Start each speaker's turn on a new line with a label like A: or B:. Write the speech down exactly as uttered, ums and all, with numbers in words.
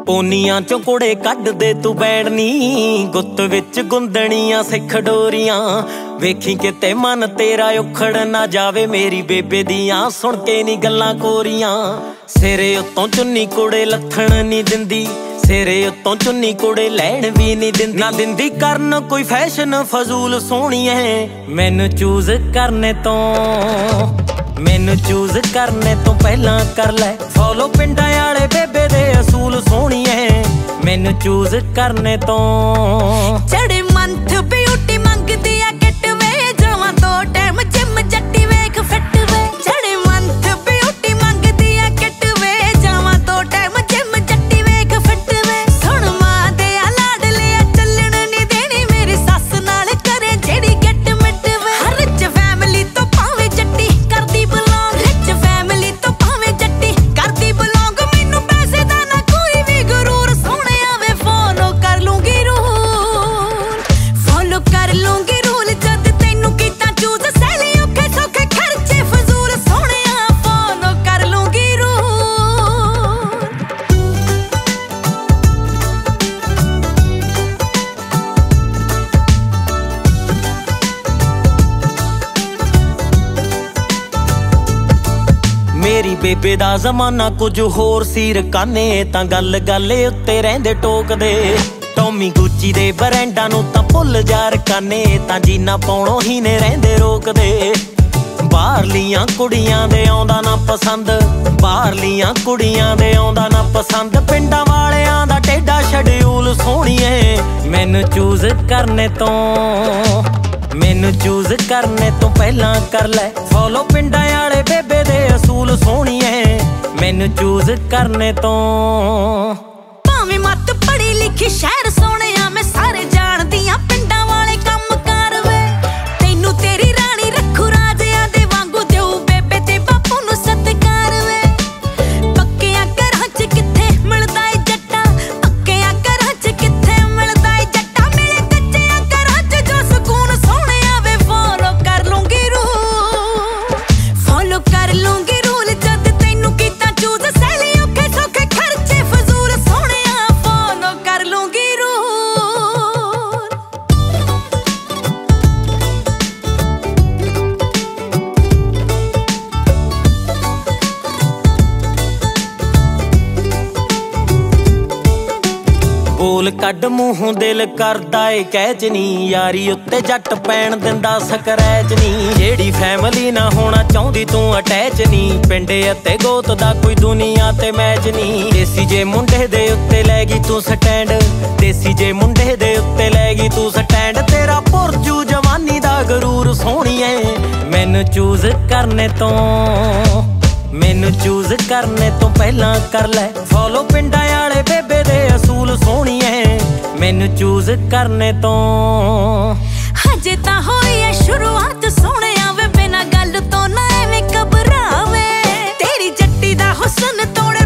A: ਪੋਨੀਆਂ ਚੋਂ ਕੁੜੇ ਕੱਢ ਦੇ ਤੂੰ ਬੈਣਨੀ, ਗੁੱਤ ਵਿੱਚ ਗੁੰਦਣੀਆਂ ਸਿੱਖ ਡੋਰੀਆਂ। ਵੇਖੀ ਕਿਤੇ ਮਨ ਤੇਰਾ ਉਖੜ ਨਾ ਜਾਵੇ ਮੇਰੀ ਬੇਬੇ ਦੀਆਂ ਸੁਣ ਕੇ ਨੀ ਗੱਲਾਂ ਕੋਰੀਆਂ। ਸਿਰੇ ਉੱਤੋਂ ਚੁੰਨੀ ਕੁੜੇ ਲੱਥਣ ਨੀ ਦਿੰਦੀ, ਸਿਰੇ ਉੱਤੋਂ ਚੁੰਨੀ ਕੁੜੇ ਲੈਣ ਵੀ ਨੀ ਦਿੰਦੀ। ਨਾ ਦਿੰਦੀ ਕਰਨ ਕੋਈ ਫੈਸ਼ਨ ਫਜ਼ੂਲ ਸੋਹਣੀਏ, ਮੈਨੂੰ ਚੂਜ਼ ਕਰਨੇ ਤੋਂ ਮੈਨੂੰ ਚੂਜ਼ ਕਰਨੇ ਤੋਂ ਪਹਿਲਾਂ ਕਰ ਲੈ ਫੋਲੋ ਪਿੰਡਾਂ ਵਾਲੇ ਬੇਬੇ ਦੇ ਅਸੂਲ ਸੋਹਣੀਏ, ਮੈਨੂੰ ਚੂਜ਼ ਕਰਨੇ ਤੋਂ।
B: ਚੜੇ ਮੰਥ ਬਿਊਟੀ ਮੰਗਦੀ ਆ ਕਿਟ ਵੇ, ਜਾਵਾਂ ਦੋ ਟਾਈਮ ਜਿਮ ਜੱਟੀ ਵੇਖ ਫਿੱਟ ਵੇ। ਚੜੇ ਮੰਥ ਬਿਊਟੀ ਮੰਗਦੀ ਆ ਕਿਟ ਵੇ, ਜਾਵਾਂ ਦੋ ਟਾਈਮ ਜਿਮ ਜੱਟੀ ਵੇਖ ਫਿੱਟ ਵੇ। ਸੁਣ ਮਾਂ ਦੇ ਆ ਲਾਡਲੇ ਆ ਚੱਲਣ ਨੀ ਦੇਣੀ, ਮੇਰੀ ਸੱਸ ਨਾਲ ਕਰੇ ਜਿਹੜੀ ਗਿੱਟ ਮਿੱਟ ਵੇ। ਹਰ ਰਿਚ ਫੈਮਿਲੀ ਤੋਂ ਭਾਵੇਂ ਜੱਟੀ ਕਰਦੀ ਬਿਲੋਂਗ, ਰਿਚ ਫੈਮਿਲੀ ਤੋਂ ਭਾਵੇਂ ਜੱਟੀ ਕਰਦੀ ਬਿਲੋਂਗ। ਮੈਨੂੰ ਪੈਸੇ ਦਾ ਨਾ ਕੋਈ ਵੀ ਗਰੂਰ, ਸੋਹਣਿਆ ਵੇ ਫੋਲੋ ਕਰ ਲੂੰਗੀ ਰੂਲ, ਫੋਲੋ ਕਰ ਲੂੰਗੀ ਰੂਲ। ਜਦ ਤੈਨੂੰ ਕੀਤਾ ਚੂਜ਼ ਸੈਲੀ ਔਖੇ ਸੌਖੇ ਖਰਚੇ ਫਜ਼ੂਲ, ਸੋਹਣਿਆ ਫੋਲੋ ਕਰ ਲੂੰਗੀ ਰੂਲ।
A: ਮੇਰੀ ਬੇਬੇ ਦਾ ਜ਼ਮਾਨਾ ਕੁਝ ਹੋਰ ਸੀ, ਰਕਾਨੇ ਤਾਂ ਗੱਲ ਗੱਲੇ ਉੱਤੇ ਰਹਿੰਦੇ ਟੋਕਦੇ। ਟੌਮੀ ਗੁੱਚੀ ਦੇ ਬਰੈਂਡਾਂ ਨੂੰ ਤਾਂ ਭੁੱਲ ਜਾ, ਰਕਾਨੇ ਤਾਂ ਜੀਨਾ ਪਾਉਣੋਂ ਹੀ ਨੇ ਰਹਿੰਦੇ ਰੋਕਦੇ। ਬਾਹਰਲੀਆਂ ਕੁੜੀਆਂ ਦੇ ਆਉਂਦਾ ਨਾ ਪਸੰਦ, ਬਾਹਰਲੀਆਂ ਕੁੜੀਆਂ ਦੇ ਆਉਂਦਾ ਨਾ ਪਸੰਦ। ਪਿੰਡਾਂ ਵਾਲਿਆਂ ਦਾ ਟੇਢਾ ਸ਼ਡਿਊਲ ਸੋਹਣੀਏ, ਮੈਨੂੰ ਚੂਜ਼ ਕਰਨੇ ਤੋਂ ਮੈਨੂੰ ਚੂਜ਼ ਕਰਨੇ ਤੋਂ ਪਹਿਲਾਂ ਕਰ ਲੈ ਫੋਲੋ ਪਿੰਡਾਂ ਵਾਲੇ ਬੇਬੇ ਦੇ ਅਸੂਲ ਸੋਹਣੀਏ, ਮੈਨੂੰ ਚੂਜ਼ ਕਰਨੇ ਤੋਂ।
B: ਭਾਵੇਂ ਮੱਤ ਪੜ੍ਹੀ ਲਿਖੀ ਸ਼ਹਿਰ ਸੋਹਣਿਆ ਮੈਂ ਸਾਰੇ ਜਾਣਦੀ ਆਂ, ਪਿੰਡਾਂ ਵਾਲੇ ਕੰਮ ਕਾਰ ਵੇ। ਤੈਨੂੰ ਤੇਰੀ ਰਾਣੀ ਰੱਖੂ ਰਾਜਿਆਂ ਦੇ ਵਾਂਗੂ, ਦਿਓ ਬੇਬੇ ਤੇ ਬਾਪੂ ਨੂੰ ਸਤਿਕਾਰ ਵੇ। ਪੱਕਿਆਂ ਘਰਾਂ 'ਚ ਕਿੱਥੇ ਮਿਲਦਾ ਏ ਜੱਟਾਂ, ਪੱਕਿਆਂ ਘਰਾਂ 'ਚ ਕਿੱਥੇ ਮਿਲਦਾ ਏ ਜੱਟਾਂ। ਮਿਲੇ ਕੱਚਿਆਂ ਘਰਾਂ 'ਚ ਜੋ ਸਕੂਨ, ਸੋਹਣਿਆ ਵੇ ਫੋਲੋ ਕਰ ਲੂੰਗੀ ਰੂਲ, ਫੋਲੋ ਕਰ ਲੂੰਗੀ ਰੂਲ। ਜਦ ਤੈਨੂੰ ਕੀਤਾ ਚੂਜ਼ ਸੈਲੀ ਔਖੇ ਸੌਖੇ ਖਰਚੇ ਫਜ਼ੂਲ, ਸੋਹਣਿਆ ਫੋਲੋ ਕਰ ਲੂੰਗੀ ਰੂਲ।
A: ਬੋਲ ਕੱਢ ਮੂੰਹੋਂ ਦਿਲ ਕਰਦਾ ਏ ਕਹਿਚ ਨੀ, ਯਾਰੀ ਉੱਤੇ ਜੱਟ ਪੈਣ ਦਿੰਦਾ ਸਕਰੈਚ ਨੀ। ਜਿਹੜੀ ਫੈਮਿਲੀ ਨਾ ਹੋਣਾ ਚਾਹੁੰਦੀ ਤੂੰ ਅਟੈਚ ਨੀ, ਪਿੰਡੇ ਅਤੇ ਗੋਤ ਦਾ ਕੋਈ ਦੁਨੀਆ ਤੇ ਮੈਚ ਨੀ। ਦੇਸੀ ਜੇ ਮੁੰਡੇ ਦੇ ਉੱਤੇ ਲੈ ਗਈ ਤੂੰ ਸਟੈਂਡ, ਦੇਸੀ ਜੇ ਮੁੰਡੇ ਦੇ ਉੱਤੇ ਲੈ ਗਈ ਤੂੰ ਸਟੈਂਡ। ਤੇਰਾ ਪੁਰਜੂ ਜਵਾਨੀ ਦਾ ਗਰੂਰ ਸੋਹਣੀਏ, ਮੈਨੂੰ ਚੂਜ਼ ਕਰਨੇ ਤੋਂ ਮੈਨੂੰ ਚੂਜ਼ ਕਰਨੇ ਤੋਂ ਪਹਿਲਾਂ ਕਰ ਲੈ ਫੋਲੋ ਪਿੰਡਾਂ ਵਾਲੇ ਬੇਬੇ ਦੇ ਅਸੂਲ ਸੋਹਣੀਏ, ਮੈਨੂੰ ਚੂਜ਼ ਕਰਨੇ ਤੋਂ।
B: ਹਜੇ ਤਾਂ ਹੋਈ ਐ ਸ਼ੁਰੂਆਤ ਸੋਹਣਿਆ ਵੇ, ਬਿਨਾਂ ਗੱਲ ਤੋਂ ਨਾ ਐਵੇਂ ਘਬਰਾਵੇ। ਤੇਰੀ ਜੱਟੀ ਦਾ ਹੁਸਨ ਤੋੜ